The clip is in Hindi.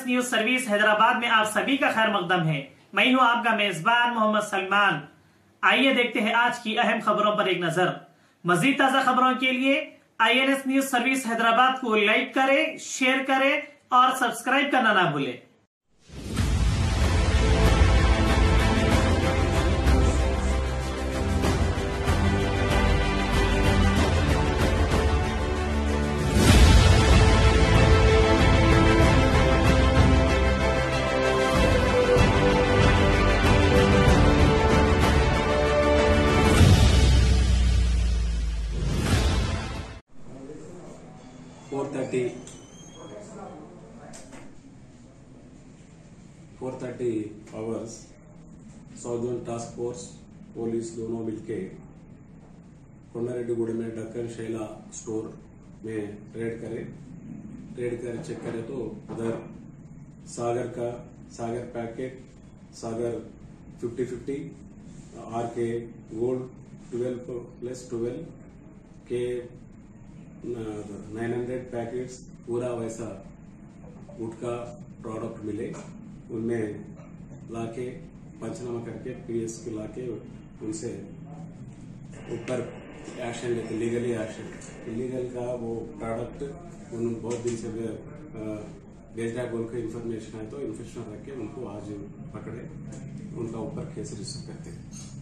INS न्यूज सर्विस हैदराबाद में आप सभी का खैर मकदम है। मैं हूं आपका मेजबान मोहम्मद सलमान। आइए देखते हैं आज की अहम खबरों पर एक नजर। मजीद ताजा खबरों के लिए INS न्यूज सर्विस हैदराबाद को लाइक करें, शेयर करें और सब्सक्राइब करना ना भूलें। Four thirty hours south zone task force police दोनों मिलके कोंडारेड्डी गुड़ी में डक्कन शैला स्टोर में रेड कर चेक करे तो उधर Sagar packet Sagar 50-50 RK gold 12+12 के 900 पैकेट्स पूरा वैसा गुटखा प्रोडक्ट मिले। उनमें लाके पंचनामा करके PS को लाके उनसे ऊपर एक्शन लेते, लीगली एक्शन। इलीगल का वो प्रोडक्ट उन बहुत दिन से बेचना बोल के इन्फॉर्मेशन है तो इन्फॉर्मेशन रख के उनको आज पकड़े, उनका ऊपर केस रजिस्टर करते हैं।